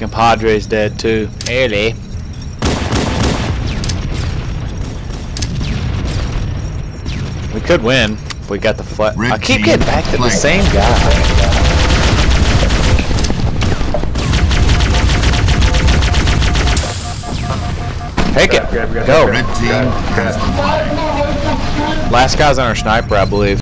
Compadre's dead too. Early. We could win if we got the flat. I keep getting back to the same guy. Take it. Go. Red team has the flag. Last guy's on our sniper, I believe.